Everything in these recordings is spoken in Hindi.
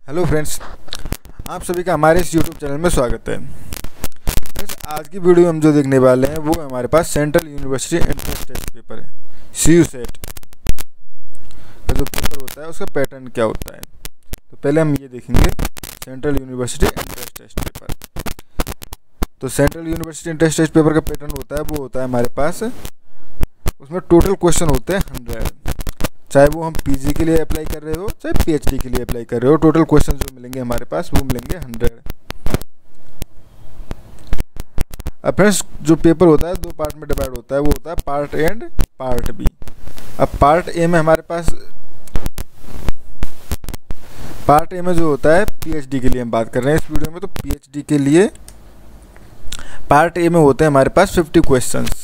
हेलो फ्रेंड्स, आप सभी का हमारे इस यूट्यूब चैनल में स्वागत है। फ्रेंड्स, आज की वीडियो में हम जो देखने वाले हैं वो हमारे पास central university entrance test paper है, CUSET का जो पेपर होता है उसका पैटर्न क्या होता है। तो पहले हम ये देखेंगे central university entrance test paper. तो central university entrance test paper का पैटर्न होता है वो होता है हमारे पास, उसमें टोटल क्वेश्चन होते हैं 100, चाहे वो हम पीजी के लिए अप्लाई कर रहे हो चाहे पीएचडी के लिए अप्लाई कर रहे हो। टोटल क्वेश्चन जो मिलेंगे हमारे पास वो मिलेंगे 100। अब फ्रेंड्स, जो पेपर होता है दो पार्ट में डिवाइड होता है, वो होता है part A and part B. अब पार्ट ए में हमारे पास, पार्ट ए में जो होता है पीएचडी के लिए हम बात कर रहे हैं इस वीडियो में। तो पीएचडी के लिए पार्ट ए में होते हैं हमारे पास 50 क्वेश्चंस।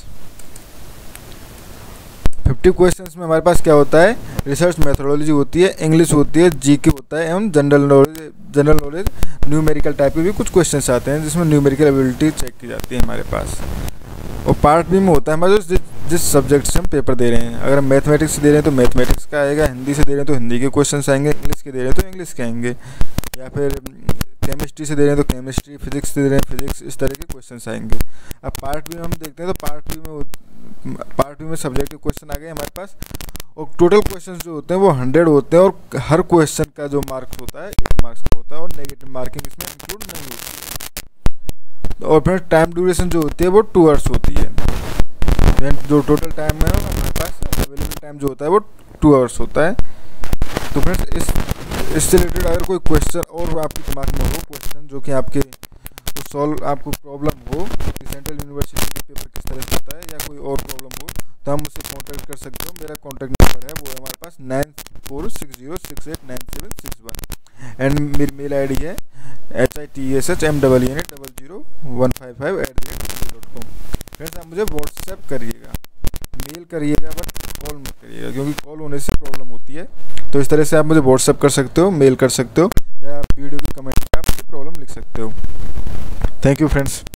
50 क्वेश्चंस में हमारे पास क्या होता है, रिसर्च मेथोडोलॉजी होती है, इंग्लिश होती है, जीके होता है एवं जनरल नॉलेज न्यूमेरिकल टाइप के भी कुछ क्वेश्चंस आते हैं जिसमें न्यूमेरिकल एबिलिटी चेक की जाती है हमारे पास। और पार्ट बी में होता है हमारे जिस सब्जेक्ट से हम पेपर दे रहे हैं। अगर हम मैथमेटिक्स से दे रहे हैं तो मैथमेटिक्स का आएगा, हिंदी से दे रहे हैं तो हिंदी के क्वेश्चन आएंगे, इंग्लिश के दे रहे हैं तो इंग्लिश के आएंगे, या फिर केमिस्ट्री से दे रहे हैं तो केमिस्ट्री, फिजिक्स से दे रहे हैं फिजिक्स, इस तरह के क्वेश्चन आएंगे। अब पार्ट बी में हम देखते हैं तो पार्ट बी में सब्जेक्ट के क्वेश्चन आ गए हमारे पास, और टोटल क्वेश्चन जो होते हैं वो 100 होते हैं, और हर क्वेश्चन का जो मार्क्स होता है 1 मार्क्स का होता है, और नेगेटिव मार्किंग इसमें इंक्लूड नहीं होती है। और फिर टाइम ड्यूरेशन जो होती है वो 2 आवर्स होती है। जो टोटल टाइम है हमारे पास अवेलेबल टाइम जो होता है वो 2 आवर्स होता है। तो फ्रेंड्स, इससे रिलेटेड अगर कोई क्वेश्चन और आपके दिमाग में हो, क्वेश्चन जो कि आपके सॉल्व आपको प्रॉब्लम हो कि सेंट्रल यूनिवर्सिटी के पेपर किस तरह से होता है, या कोई और प्रॉब्लम हो, तो हम मुझसे कांटेक्ट कर सकते हो। मेरा कांटेक्ट नंबर है वो है हमारे पास 9460689761, एंड मेरी मेल आईडी है HITSHMNNA000155@gmail.com। फ्रेंड्स, आप मुझे व्हाट्सएप करिएगा, मेल करिएगा, बट कॉल मत करिएगा, क्योंकि कॉल होने से प्रॉब्लम होती है। तो इस तरह से आप मुझे व्हाट्सएप कर सकते हो, मेल कर सकते हो, या वीडियो की कमेंट में आप मुझे प्रॉब्लम लिख सकते हो। Thank you friends.